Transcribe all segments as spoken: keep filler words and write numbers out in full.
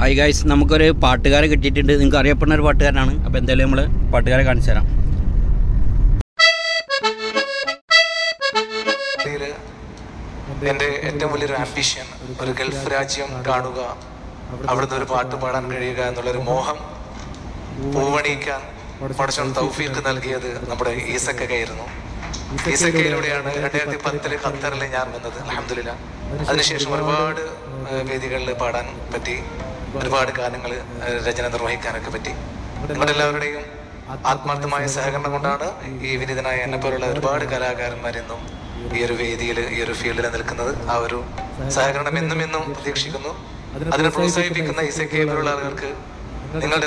Hi guys, നമുക്കൊരു പാട്ടുകാരെ കിട്ടിയിട്ടുണ്ട്. നിങ്ങൾക്ക് അറിയപ്പെടുന്ന ഒരു പാട്ടുകാരനാണ്. അപ്പോൾ എന്തായാലും നമ്മൾ പാട്ടുകാരെ കാണിച്ചു തരാം. എൻ്റെ ഏറ്റവും വലിയൊരു ആംബിഷൻ ഒരു ഗൾഫ് രാജ്യം കാണുക, അവിടുന്ന് ഒരു പാട്ട് പാടാൻ കഴിയുക എന്നുള്ളൊരു മോഹം പൂവണിയിക്കാൻ പടച്ചോൻ തൗഫീഖ് നൽകിയത് നമ്മുടെ ഈസക്കയായിരുന്നു. ഈസക്കയിലൂടെയാണ് രണ്ടായിരത്തി പത്തില് ഖത്തറിൽ ഞാൻ വന്നത്. അൽഹംദുലില്ലാ. അതിനുശേഷം ഒരുപാട് വേദികളിൽ പാടാൻ പറ്റി, ഒരുപാട് ഗാനങ്ങൾ രചന നിർവഹിക്കാനൊക്കെ പറ്റി. നിങ്ങളുടെ എല്ലാവരുടെയും ആത്മാർത്ഥമായ സഹകരണം കൊണ്ടാണ് ഈ വിനീതനായ എന്നെ പോലുള്ള ഒരുപാട് കലാകാരന്മാരെന്നും ഈ ഒരു വേദിയിൽ ഈ ഒരു ഫീൽഡിൽ നിൽക്കുന്നത്. ആ ഒരു സഹകരണം എന്നും എന്നും പ്രതീക്ഷിക്കുന്നു. അതിനെ പ്രോത്സാഹിപ്പിക്കുന്ന ഈസക്കയെ പോലുള്ള ആളുകൾക്ക് നിങ്ങളുടെ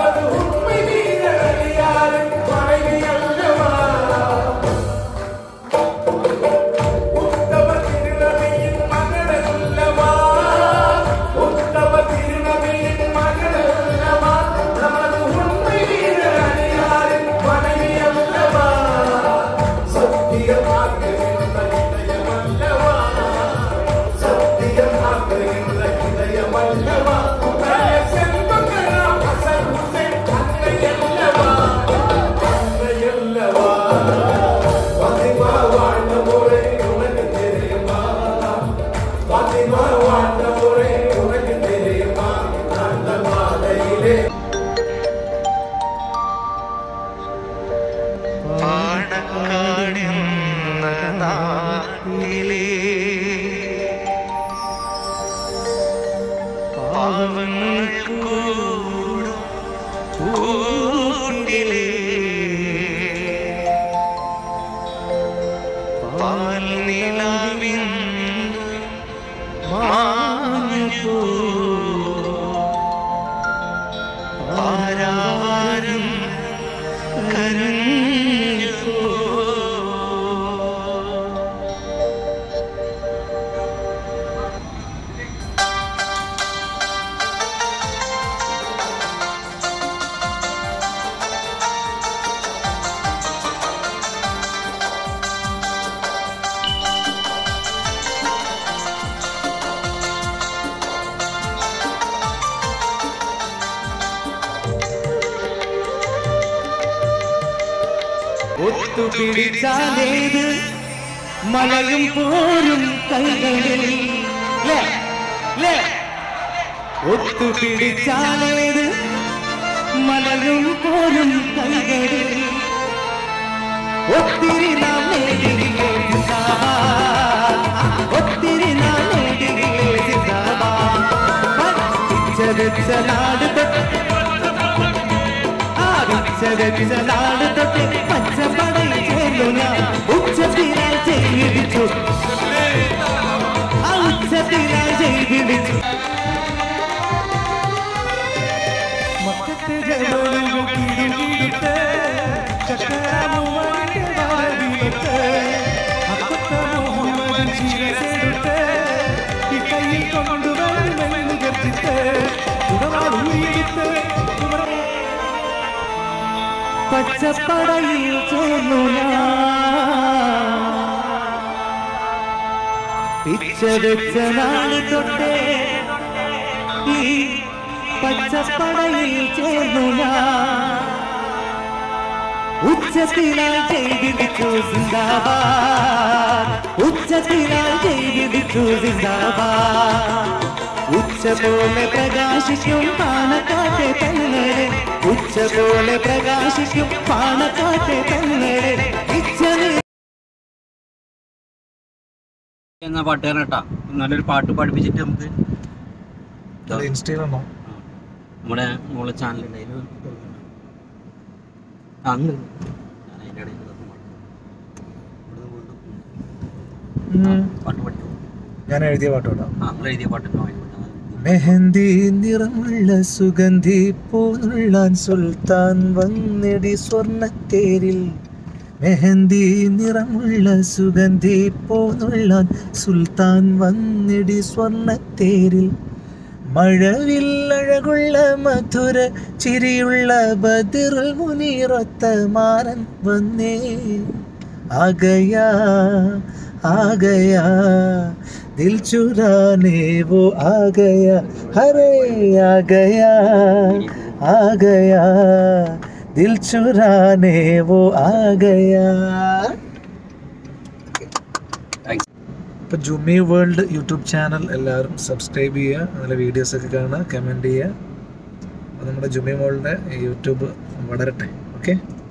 ഒത്തുപിടിച്ചാലേത് മലയും പോരും കൈകളിൽ, ഒത്തുപിടിച്ചാലേത് മലയും പോരും കൈകളിൽ, ഒത്തിരി നാം നേടിയില്ലേ സിന്ദാബാദ്, ഒത്തിരി നാം നേടിയില്ലേ സിന്ദാബാദ്. പിച്ചവെച്ച നാട് തൊട്ട് പിച്ചവെച്ച നാട് തൊട്ട് പച്ചപ്പടയിൽ ചേർന്നു ഞാൻ, ഉച്ചത്തിനാൽ ചെയ്തിടിച്ചു, ആ ഉച്ചത്തിനാൽ ചെയ്തിടിച്ചു. മക്കത്തെ ജനങ്ങൾ കിടുകിടുത്ത് ചക്രമുവന്റെ വാരിട്ട് അപ്പത്തെ മുഹമ്മദൻ ശിരസെടുത്ത് ഈ കയ്യിൽ കൊണ്ടുവരുമെന്ന് ഗർജിത്ത് ഉടവാടുത്ത് പച്ചപ്പടയിൽ ചേർന്നു ഞാൻ, പിച്ചവെച്ച നാട് തൊട്ടേ ഈ പച്ചപ്പടയിൽ ചേർന്നു ഞാൻ, ഉച്ചത്തിനാൽ ചെയ്തിടിച്ചു സിന്ദാബാദ്, ഉച്ചത്തിനാൽ ചെയ്തിടിച്ചു സിന്ദാബാദ്. ഉച്ച പോലെ പ്രകാശിക്കും പാണക്കാട്ടെ തങ്ങളെ, ഉച്ച പോലെ പ്രകാശിക്കും പാണക്കാട്ടെ തങ്ങളെ. എന്നാ പാട്ടുകാരൻ കേട്ടാ, നല്ലൊരു പാട്ട് പഠിപ്പിച്ചിട്ട് നമുക്ക് ഇൻസ്റ്റയിലാണോ നമ്മുടെ മോളെ ചാനലുണ്ട്, അതിൽ അങ്ങ് അതിൻ്റെ ഇടയിൽ പാട്ട് പഠിക്കും. ഞാൻ എഴുതിയ പാട്ടോടാ. ആ നിങ്ങൾ എഴുതിയ പാട്ട് മെഹന്തി നിറമുള്ള സുഗന്ധി പൂനുള്ളാൻ സുൽത്താൻ വന്നിടി സ്വർണ്ണത്തേരിൽ, മെഹന്തി നിറമുള്ള സുഗന്ധി പൂനുള്ളാൻ സുൽത്താൻ വന്നിടി സ്വർണ്ണത്തേരിൽ, മഴവില്ലഴകുള്ള മധുര ചിരിയുള്ള ബദിറുൽ മുനീറൊത്ത മാരൻ വന്നേ, ആകയാ ആകയാ दिल चुराने वो आ गया हरे आ गया आ गया दिल चुराने वो आ गया. ഇപ്പോൾ ജുമി വേൾഡ് യൂട്യൂബ് ചാനൽ എല്ലാവരും സബ്സ്ക്രൈബ് ചെയ്യുക, നല്ല വീഡിയോസൊക്കെ കാണുക, കമൻറ്റ് ചെയ്യുക. അപ്പോൾ നമ്മുടെ ജുമി വേൾഡിൻ്റെ യൂട്യൂബ് വളരട്ടെ. ഓക്കെ.